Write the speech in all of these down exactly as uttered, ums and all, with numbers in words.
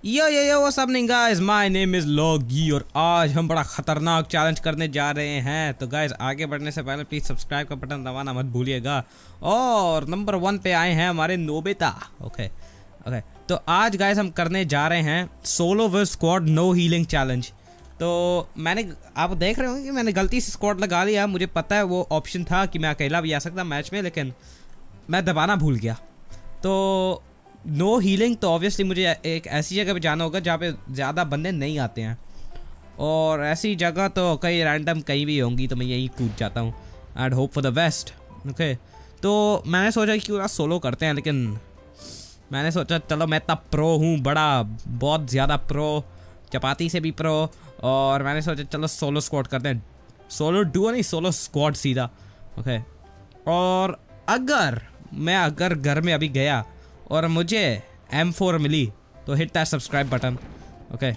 Yo yo yo what's happening guys, my name is Loggy और आज हम बड़ा खतरनाक चैलेंज करने जा रहे हैं। तो गाइस आगे बढ़ने से पहले प्लीज सब्सक्राइब का बटन दबाना मत भूलिएगा। और नंबर वन पे आए हैं हमारे नोबिता। ओके ओके तो आज गाइस हम करने जा रहे हैं solo versus squad no healing challenge. तो मैंने आप देख रहे हो कि मैंने गलती से स्क्वाड लगा लिया। मुझे पता है वो ऑप्शन था कि मैं अकेला भी आ सकता मैच में, लेकिन मैं दबाना भूल गया। तो नो हीलिंग तो ऑब्वियसली मुझे एक ऐसी जगह पे जाना होगा जहाँ पे ज़्यादा बंदे नहीं आते हैं, और ऐसी जगह तो कई रैंडम कहीं भी होंगी, तो मैं यही कूद जाता हूँ and hope for the best. Okay तो मैंने सोचा कि पूरा सोलो करते हैं, लेकिन मैंने सोचा चलो मैं इतना प्रो हूँ, बड़ा बहुत ज़्यादा प्रो, चपाती से भी प्रो, और मैंने सोचा चलो सोलो स्क्वाड करते हैं। सोलो डुओ नहीं, सोलो स्क्वाड सीधा। ओके और अगर मैं अगर घर में अभी गया और मुझे एम फोर मिली तो hit that subscribe button. Okay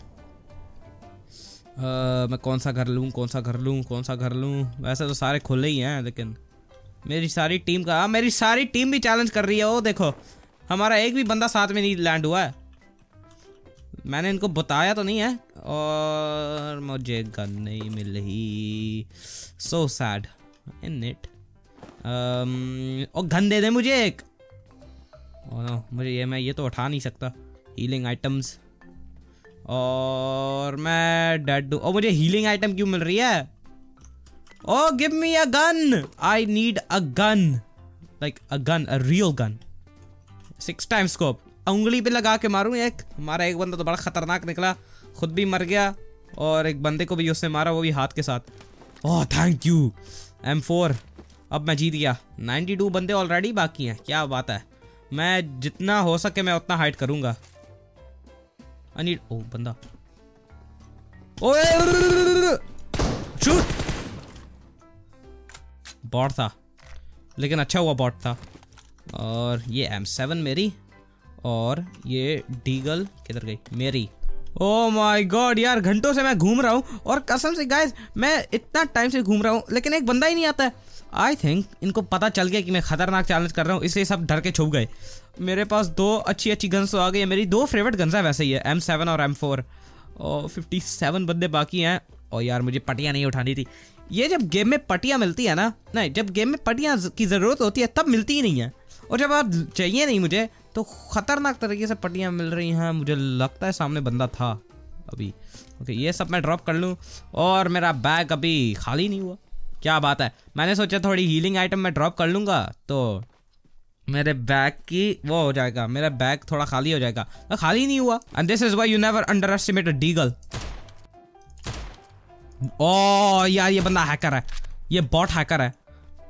मैं कौन सा घर लूँ कौन सा घर लूँ कौन सा घर लूँ वैसे तो सारे खुले ही हैं, लेकिन मेरी सारी टीम का मेरी सारी टीम भी चैलेंज कर रही है। वो देखो हमारा एक भी बंदा साथ में नहीं लैंड हुआ है। मैंने इनको बताया तो नहीं है, और मुझे गन नहीं मिल रही। So sad in it. और गन दे दे मुझे एक। ओह नो, मुझे ये मैं ये तो उठा नहीं सकता हीलिंग आइटम्स, और मैं डेड हूँ। और मुझे हीलिंग आइटम क्यों मिल रही है? Oh give me a gun, I need a gun, like a gun, a real gun. Six time scope उंगली पे लगा के मारूं एक। हमारा एक बंदा तो बड़ा खतरनाक निकला, खुद भी मर गया और एक बंदे को भी उसने मारा, वो भी हाथ के साथ। Oh thank you M four. अब मैं जीत गया। बानवे बंदे ऑलरेडी बाकी हैं, क्या बात है। मैं जितना हो सके मैं उतना हाइड करूंगा। अनिल ओ बंदा, ओए शूट। बॉट था, लेकिन अच्छा हुआ बॉट था। और ये एम सेवन मेरी, और ये डीगल किधर गई मेरी। ओह माय गॉड यार, घंटों से मैं घूम रहा हूँ और कसम से गाइस मैं इतना टाइम से घूम रहा हूँ, लेकिन एक बंदा ही नहीं आता है। आई थिंक इनको पता चल गया कि मैं खतरनाक चैलेंज कर रहा हूँ, इसलिए सब डर के छुप गए। मेरे पास दो अच्छी अच्छी गन्स तो आ गई है। मेरी दो फेवरेट गन्स है वैसे ही है, एम सेवन और एम फोर। और फिफ्टी सेवन बंदे बाकी हैं। और यार मुझे पटियाँ नहीं उठानी थी। ये जब गेम में पटियाँ मिलती है ना, नहीं जब गेम में पटियाँ की ज़रूरत होती है तब मिलती ही नहीं है, और जब आप चाहिए नहीं मुझे तो खतरनाक तरीके से पटियाँ मिल रही हैं। मुझे लगता है सामने बंदा था अभी। ओके ये सब मैं ड्रॉप कर लूँ, और मेरा बैग अभी खाली नहीं हुआ। क्या बात है, मैंने सोचा थोड़ी हीलिंग आइटम मैं ड्रॉप कर लूँगा तो मेरे बैग की वो हो जाएगा, मेरा बैग थोड़ा खाली हो जाएगा, तो खाली नहीं हुआ। And this is why you never underestimate a deagle. Oh यार ये बंदा हैकर है, ये बॉट हैकर है।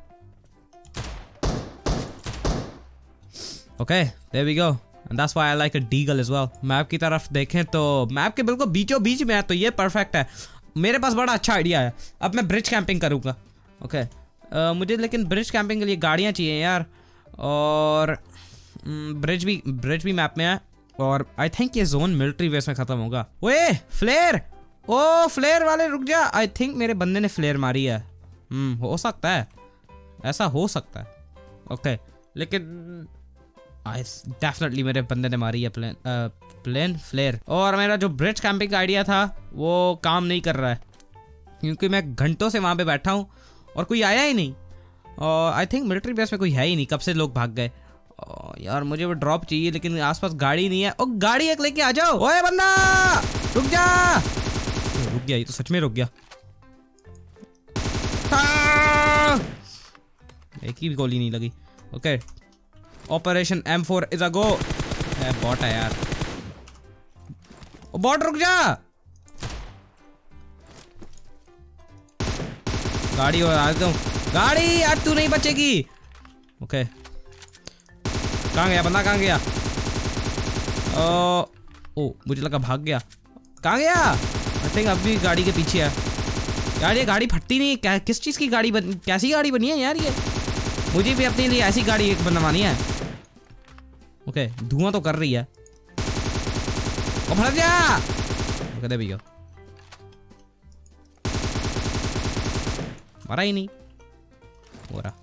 Okay there we go, and that's why I like a deagle as well. Map की तरफ देखें तो मैप के बिल्कुल बीचों बीच में है, तो ये परफेक्ट है। मेरे पास बड़ा अच्छा आइडिया है, अब मैं ब्रिज कैंपिंग करूँगा। Okay okay. मुझे लेकिन ब्रिज कैंपिंग के लिए गाड़ियाँ चाहिए यार, और ब्रिज भी ब्रिज भी मैप में है, और आई थिंक ये जोन मिलिट्री बेस में ख़त्म होगा। ओए फ्लेयर, ओ फ्लेयर वाले रुक जा। आई थिंक मेरे बंदे ने फ्लेयर मारी है। हम्म हो सकता है, ऐसा हो सकता है। Okay okay. लेकिन आई डेफिनेटली मेरे बंदे ने मारी है प्लेन प्लेन फ्लेयर। और मेरा जो ब्रिज कैंपिंग का आइडिया था वो काम नहीं कर रहा है, क्योंकि मैं घंटों से वहाँ पे बैठा हूँ और कोई आया ही नहीं। और आई थिंक मिलिट्री बेस में कोई है ही नहीं, कब से लोग भाग गए। यार मुझे वो ड्रॉप चाहिए, लेकिन आसपास गाड़ी नहीं है। ओ गाड़ी एक लेके आ जाओ। ओए बंदा रुक जा। रुक गया, ये तो सच में रुक गया। एक ही गोली नहीं लगी। Okay operation M four is a go. Bot है यार, बॉट रुक जा। गाड़ी आ जाऊं, गाड़ी यार तू नहीं बचेगी। ओके कहाँ गया बंदा, कहाँ गया? ओ, ओ मुझे लगा भाग गया। कहाँ गया? आई थिंक अभी गाड़ी के पीछे है। यार ये गाड़ी फटती नहीं क्या? किस चीज़ की गाड़ी बन, कैसी गाड़ी बनी है यार ये? मुझे भी अपने लिए ऐसी गाड़ी एक बनवानी है। ओके धुआं तो कर रही है। ओ भर जा। ओके दे भैया, मरा ही नहीं हो रहा।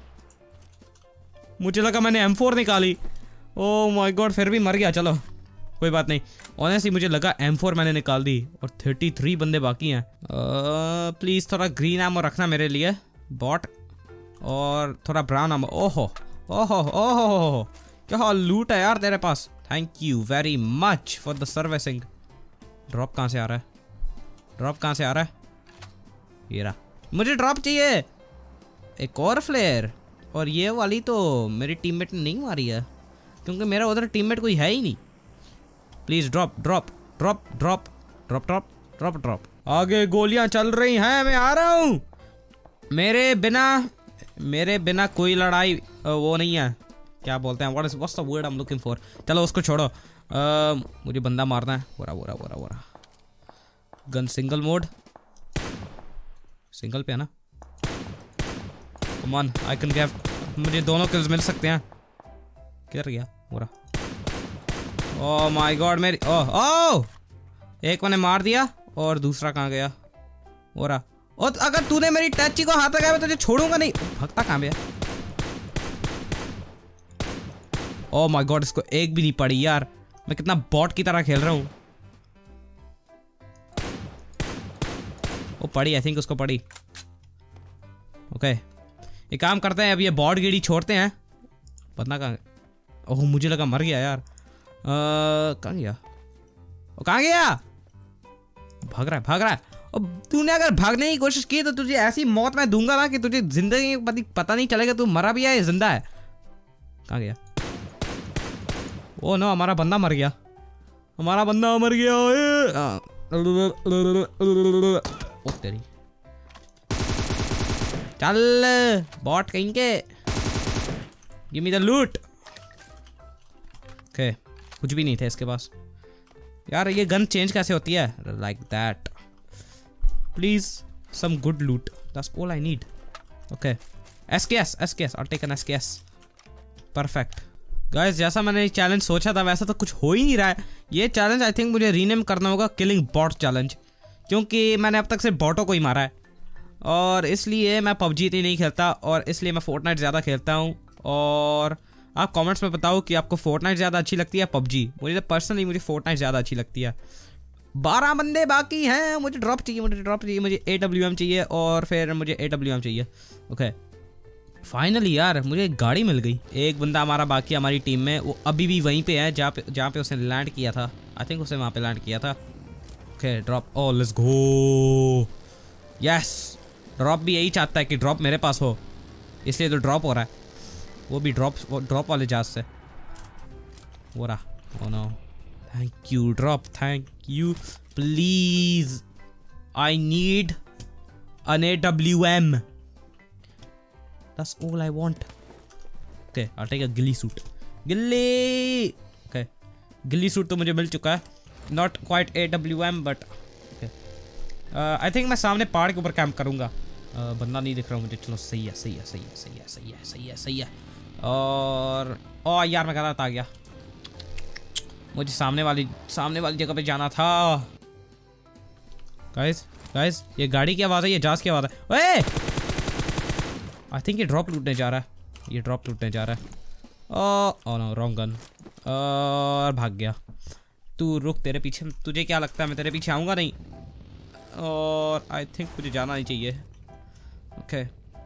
मुझे लगा मैंने एम फोर निकाली। ओह माय गॉड, फिर भी मर गया। चलो कोई बात नहीं। ऑनेस्टली मुझे लगा एम फोर मैंने निकाल दी और थर्टी थ्री बंदे बाकी हैं। प्लीज़ थोड़ा ग्रीन एमो रखना मेरे लिए बॉट, और थोड़ा ब्राउन एमो। ओहो ओहो ओहो, क्या लूट है यार तेरे पास। Thank you very much for the servicing. Drop कहाँ से आ रहा है? ड्रॉप कहाँ से आ रहा है? ये रहा, मुझे ड्रॉप चाहिए। एक और फ्लेयर, और ये वाली तो मेरी टीममेट ने नहीं मारी है क्योंकि मेरा उधर टीममेट कोई है ही नहीं। Please drop drop drop drop drop drop drop drop. आगे गोलियां चल रही हैं, मैं आ रहा हूँ। मेरे बिना मेरे बिना कोई लड़ाई वो नहीं है, क्या बोलते हैं, what is what's the word I am looking for. चलो उसको छोड़ो, आ, मुझे बंदा मारना है। वोरा वोरा वोरा वोरा। गन सिंगल मोड, सिंगल पे है ना। Come on, I can get, मुझे दोनों किल्स मिल सकते हैं। किधर गया वोरा? ओह माय गॉड, मेरी ओह ओह, एक मैंने मार दिया और दूसरा कहाँ गया? वोरा। और अगर तूने मेरी टची को हाथ लगाया मैं तुझे छोड़ूंगा नहीं। भगता कहाँ गया? ओह माय गॉड, इसको एक भी नहीं पड़ी यार। मैं कितना बॉट की तरह खेल रहा हूँ। वो पड़ी, आई थिंक उसको पड़ी। ओके, एक काम करते हैं, अब ये बॉट गिड़ी छोड़ते हैं। पता कहाँ? ओह मुझे लगा मर गया यार। कहाँ गया? वो कहाँ गया? भाग रहा है भाग रहा है। अब तूने अगर भागने की कोशिश की तो तुझे ऐसी मौत मैं दूंगा ना कि तुझे जिंदगी में पता नहीं चलेगा तू मरा भी है या जिंदा है। कहाँ गया? ओ नो, हमारा बंदा मर गया, हमारा बंदा मर गया। ओ तेरी, चल बॉट कहीं के, give me the loot. Okay, कुछ भी नहीं था इसके पास। यार ये गन चेंज कैसे होती है? Like that. Please some good loot, that's all I need. Okay, SKS SKS, I take an SKS. Perfect guys, जैसा मैंने चैलेंज सोचा था वैसा तो कुछ हो ही नहीं रहा है। ये चैलेंज आई थिंक मुझे रीनेम करना होगा किलिंग बॉट चैलेंज, क्योंकि मैंने अब तक सिर्फ बॉटों को ही मारा है और इसलिए मैं पबजी इतनी नहीं खेलता और इसलिए मैं फोर्टनाइट ज़्यादा खेलता हूँ। और आप कमेंट्स में बताओ कि आपको फोर्टनाइट ज़्यादा अच्छी लगती है पबजी। मुझे तो पर्सनली मुझे फोर्टनाइट ज़्यादा अच्छी लगती है। बारह बंदे बाकी हैं, मुझे ड्रॉप चाहिए, मुझे ड्रॉप चाहिए, मुझे ए डब्ल्यू एम चाहिए और फिर मुझे ए डब्ल्यू एम चाहिए। ओके, फाइनली यार मुझे एक गाड़ी मिल गई। एक बंदा हमारा बाकी हमारी टीम में, वो अभी भी वहीं पे है जहाँ पे जहाँ पे उसने लैंड किया था। आई थिंक उसने वहाँ पे लैंड किया था। Okay drop, oh let's go. Yes, drop भी यही चाहता है कि ड्रॉप मेरे पास हो, इसलिए तो ड्रॉप हो रहा है। वो भी ड्रॉप ड्रॉप वाले जहाज से हो रहा। Oh no, thank you drop, thank you. Please I need an A W M. That's all I want. Okay, I'll take a ghillie suit. Ghillie. Okay, ghillie suit तो मुझे मिल चुका है। Not quite A W M but okay. uh, I think मैं सामने पहाड़ के ऊपर camp करूँगा। uh, बंदा नहीं दिख रहा मुझे। चलो सही है सही है सही है सही है सही है सही है सही है। और ओ यार मैं गलत आ गया, मुझे सामने वाली सामने वाली जगह पे जाना था। गाइस गाइस, ये गाड़ी की आवाज़ है, ये जहाज की आवाज़ है। ओए, आई थिंक ये ड्रॉप लूटने जा रहा है, ये ड्रॉप लूटने जा रहा है। Oh no, wrong gun. और भाग गया। तू रुक, तेरे पीछे, तुझे क्या लगता है मैं तेरे पीछे आऊँगा नहीं? और आई थिंक मुझे जाना नहीं चाहिए। ओके,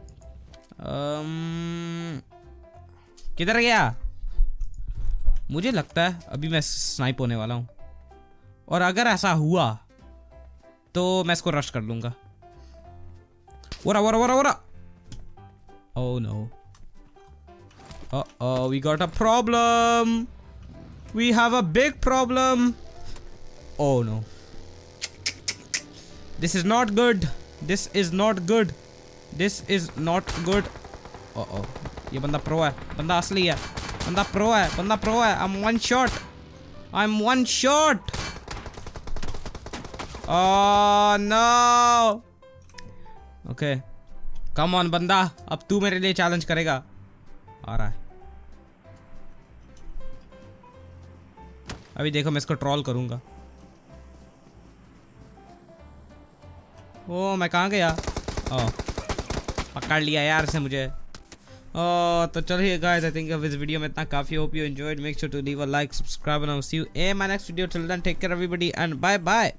um, किधर गया? मुझे लगता है अभी मैं स्नाइप होने वाला हूँ और अगर ऐसा हुआ तो मैं इसको रश कर लूँगा। वोरा वोरा वोरा वोरा। Oh no, uh-oh, we got a problem. We have a big problem. Oh no. This is not good. This is not good. This is not good. Uh-oh. ये बंदा प्रो है, बंदा असली है, बंदा प्रो है, बंदा प्रो है। I'm one shot. I'm one shot. Oh no. Okay. Come on बंदा, अब तू मेरे लिए चैलेंज करेगा। आ रहा है। अभी देखो मैं इसको ट्रोल करूंगा। ओ मैं कहाँ गया? ओ पकड़ लिया यार इसने मुझे। तो चलिए गाइस, आई थिंक अब इस वीडियो में इतना काफी। Hope you enjoyed, make sure to leave a like, subscribe and I will see you in my next video. Till then take care everybody and bye bye.